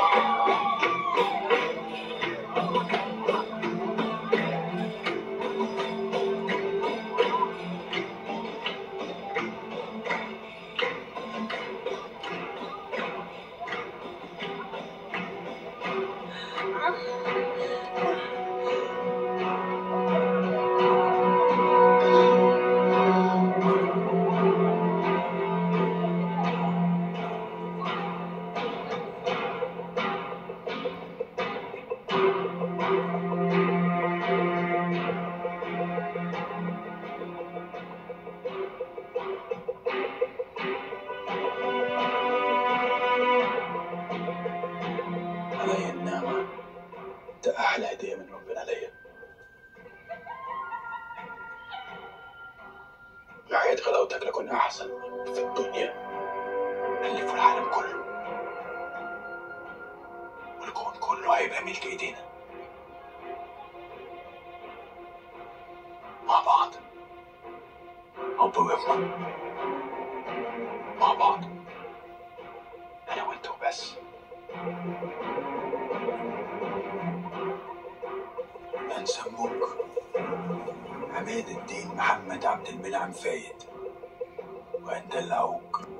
علي النعمة، ده أحلى هدية من ربنا ليا. رعاية غلاوتك لكن أحسن في الدنيا اللي في العالم كله، والكون كله هيبقى ملك إيدينا مع بعض، أب وابن مع بعض، أنا وأنت وبس. من سموك عماد الدين محمد عبد المنعم فايد، وأنت اللي عوج